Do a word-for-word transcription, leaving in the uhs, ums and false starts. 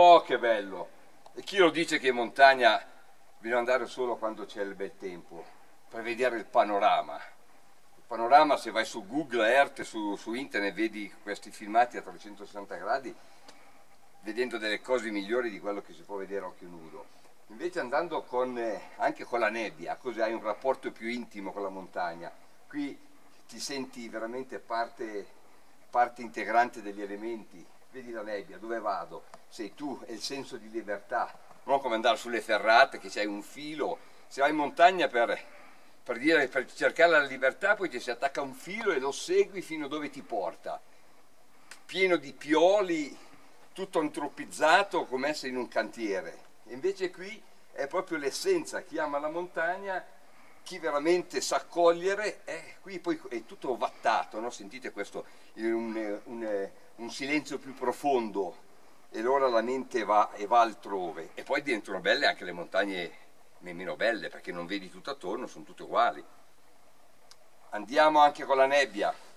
Oh, che bello! E chi lo dice che in montagna bisogna andare solo quando c'è il bel tempo, per vedere il panorama. Il panorama, se vai su Google Earth, su, su internet, vedi questi filmati a trecentosessanta gradi, vedendo delle cose migliori di quello che si può vedere a occhio nudo. Invece andando con, eh, anche con la nebbia, così hai un rapporto più intimo con la montagna. Qui ti senti veramente parte, parte integrante degli elementi. Vedi la nebbia, dove vado? Sei tu, è il senso di libertà, non come andare sulle ferrate che c'hai un filo. Se vai in montagna per, per, dire, per cercare la libertà, poi ti si attacca un filo e lo segui fino a dove ti porta, pieno di pioli, tutto antropizzato come essere in un cantiere. E invece qui è proprio l'essenza. Chi ama la montagna, chi veramente sa cogliere, è qui poi è tutto ovattato, no? Sentite questo, un, un, un silenzio più profondo, e allora la mente va e va altrove. E poi diventano belle anche le montagne meno belle, perché non vedi tutto attorno, sono tutte uguali. Andiamo anche con la nebbia.